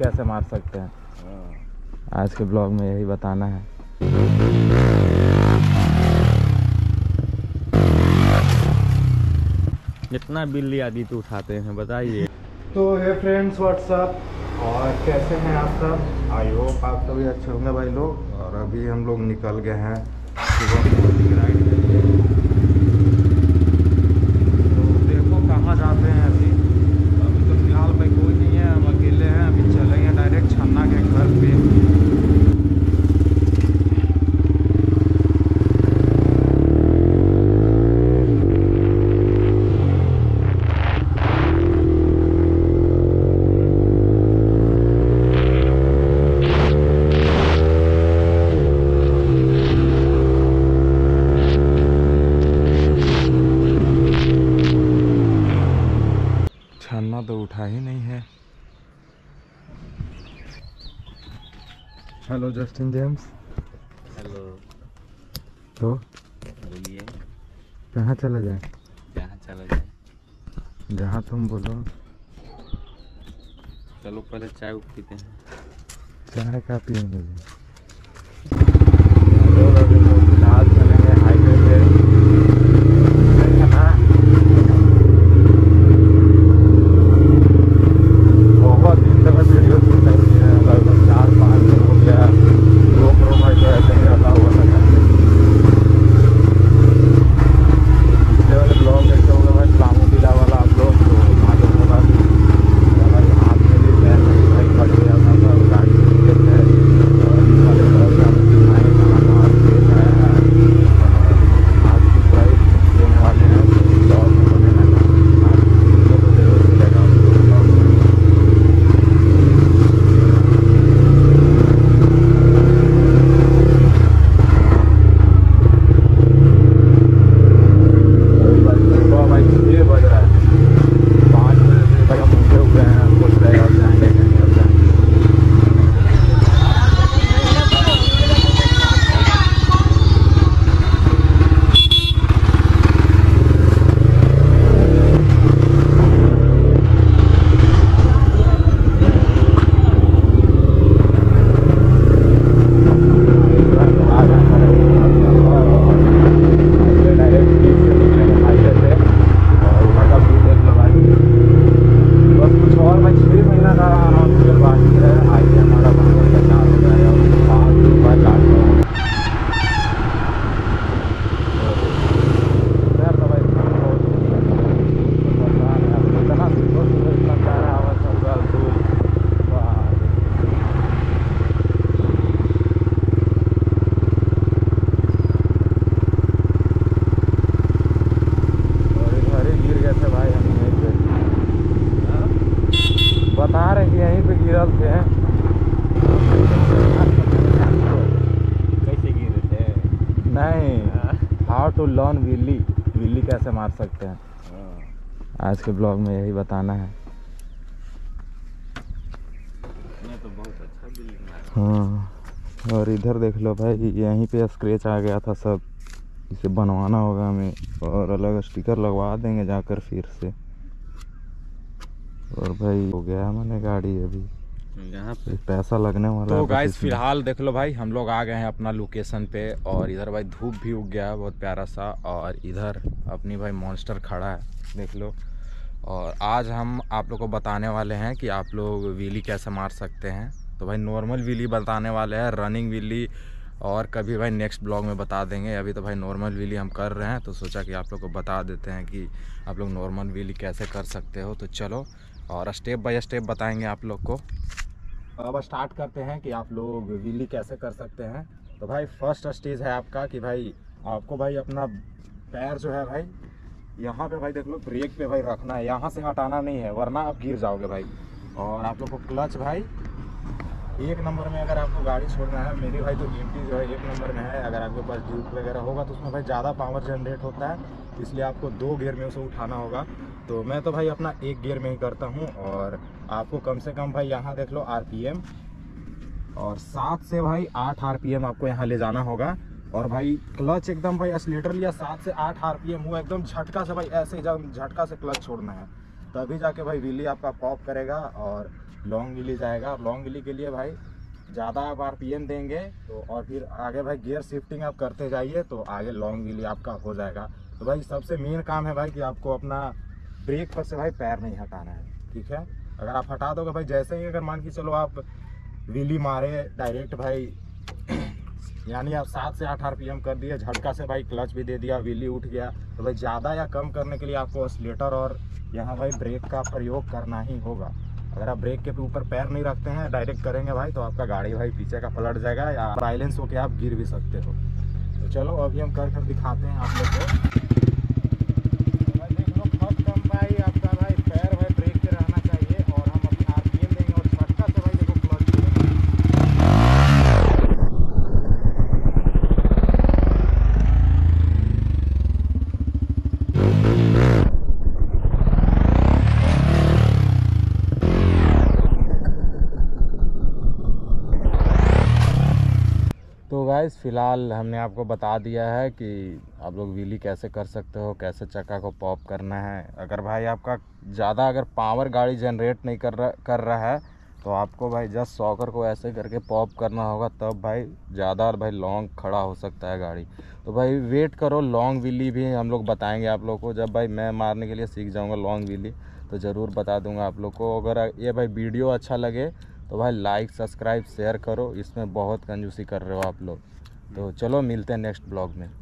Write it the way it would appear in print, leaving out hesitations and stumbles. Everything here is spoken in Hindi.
कैसे मार सकते हैं। आज के ब्लॉग में यही बताना है। कितना बिल्ली आदि तो उठाते हैं बताइए। तो हे फ्रेंड्स व्हाट्सअप और कैसे हैं आप सब। आई होप आप सभी अच्छे होंगे भाई लोग। और अभी हम लोग निकल गए हैं सुबह मॉर्निंग राइड के लिए। तो देखो कहाँ जाते हैं अभी तो फिलहाल भाई कोई नहीं है, हम अकेले हैं। अभी चलेंगे डायरेक्ट छन्ना के घर पे। छन्ना तो उठा ही नहीं है। Hello Justin James. हेलो। तो बोलिए। कहाँ चला जाए? जहाँ चला जाए। जहाँ तुम बोलो। चलो पहले चाय पीते हैं। चाय का पियेंगे? फिलहाल चलेंगे हाईवे पे। बहुत दिन तक वीडियो शूट नहीं है, लगभग 4-5 दिन हो गया। GoPro भाई तो ऐसे ही रखा हुआ था। पिछले वाले ब्लॉग देखे होंगे भाई, पलामू किला वाला आप लोग, तो मालूम होगा कि हाथ में भी पैर में भाई फट गया था। गाड़ी थे और इस वाले ब्लॉग में हम दिखाएँ कहाँ खेल रहे हैं। आज की प्राइस देने वाले हैं ब्लॉग में बने रहना। आज तो जरूर मिलेगा ब्लॉग में। भाई 6 बज रहा है, 5 बजे से भाई हम उठे हुए हैं। सोच रहे हैं अब जाएंगे कहीं, अब जाएंगे। बता रहे कि यहीं पे गिरल थे। कैसे गिरे थे? नहीं, हाउ टू लर्न विल्ली कैसे मार सकते हैं। आज के ब्लॉग में यही बताना है। मैं तो बहुत अच्छा बिल्ली मारा। हाँ, और इधर देख लो भाई, यहीं पे स्क्रैच आ गया था सब। इसे बनवाना होगा हमें और अलग स्टिकर लगवा देंगे जाकर फिर से। और भाई हो गया मैंने गाड़ी अभी यहाँ पे पैसा लगने वाला है। तो गाइस फिलहाल देख लो भाई, हम लोग आ गए हैं अपना लोकेशन पे। और इधर भाई धूप भी उग गया है बहुत प्यारा सा। और इधर अपनी भाई मॉन्स्टर खड़ा है, देख लो। और आज हम आप लोग को बताने वाले हैं कि आप लोग व्हीली कैसे मार सकते हैं। तो भाई नॉर्मल व्हीली बताने वाले हैं, रनिंग व्हीली और कभी भाई नेक्स्ट ब्लॉग में बता देंगे। अभी तो भाई नॉर्मल व्हीली हम कर रहे हैं, तो सोचा कि आप लोग को बता देते हैं कि आप लोग नॉर्मल व्हीली कैसे कर सकते हो। तो चलो और स्टेप बाय स्टेप बताएंगे आप लोग को। अब स्टार्ट करते हैं कि आप लोग व्हीली कैसे कर सकते हैं। तो भाई फर्स्ट स्टेज है आपका कि भाई आपको भाई अपना पैर जो है भाई यहाँ पे भाई देख लो, ब्रेक पे भाई रखना है, यहाँ से हटाना नहीं है वरना आप गिर जाओगे भाई। और आप लोग को क्लच भाई 1 नंबर में, अगर आपको गाड़ी छोड़ना है, मेरी भाई तो गिनती जो है 1 नंबर में है। अगर आपके पास ड्यूक वगैरह होगा तो उसमें भाई ज़्यादा पावर जनरेट होता है, इसलिए आपको 2 गियर में उसे उठाना होगा। तो मैं तो भाई अपना 1 गियर में ही करता हूँ। और आपको कम से कम भाई यहाँ देख लो आरपीएम, और 7 से भाई 8 आरपीएम आपको यहाँ ले जाना होगा। और भाई क्लच एकदम भाई एक्सीलेटर लिया 7 से 8 आरपीएम हुआ, एकदम झटका से भाई ऐसे झटका से क्लच छोड़ना है, तभी जाके भाई व्हीली आपका पॉप करेगा। और लॉन्ग व्हीली जाएगा। और लॉन्ग व्हीली के लिए भाई ज़्यादा आप RPM देंगे तो और फिर आगे भाई गियर शिफ्टिंग आप करते जाइए तो आगे लॉन्ग व्हीली आपका हो जाएगा। तो भाई सबसे मेन काम है भाई कि आपको अपना ब्रेक पर से भाई पैर नहीं हटाना है, ठीक है। अगर आप हटा दोगे भाई, जैसे ही अगर मान के चलो आप व्हीली मारे डायरेक्ट भाई यानी आप 7 से 8 RPM कर दिए, झटका से भाई क्लच भी दे दिया, व्हीली उठ गया, तो भाई ज़्यादा या कम करने के लिए आपको एक्सीलेटर और यहाँ भाई ब्रेक का प्रयोग करना ही होगा। अगर आप ब्रेक के ऊपर पैर नहीं रखते हैं, डायरेक्ट करेंगे भाई, तो आपका गाड़ी भाई पीछे का पलट जाएगा या बैलेंस होके आप गिर भी सकते हो। तो चलो अभी हम कर दिखाते हैं आप लोग को। तो भाई देख लो, फर्स्ट कम भाई आपका भाई पैर भाई ब्रेक पे रहना चाहिए और हम अपना RPM देंगे और झटका से भाई देखो क्लच तो गाइस फ़िलहाल हमने आपको बता दिया है कि आप लोग व्हीली कैसे कर सकते हो, कैसे चक्का को पॉप करना है। अगर भाई आपका ज़्यादा अगर पावर गाड़ी जनरेट नहीं कर रहा है तो आपको भाई जस्ट सॉकर को ऐसे करके पॉप करना होगा, तब भाई ज़्यादा भाई लॉन्ग खड़ा हो सकता है गाड़ी। तो भाई वेट करो, लॉन्ग व्हीली भी हम लोग बताएंगे आप लोग को। जब भाई मैं मारने के लिए सीख जाऊँगा लॉन्ग व्हीली तो ज़रूर बता दूँगा आप लोग को। अगर ये भाई वीडियो अच्छा लगे तो भाई लाइक सब्सक्राइब शेयर करो, इसमें बहुत कंजूसी कर रहे हो आप लोग। तो चलो मिलते हैं नेक्स्ट ब्लॉग में।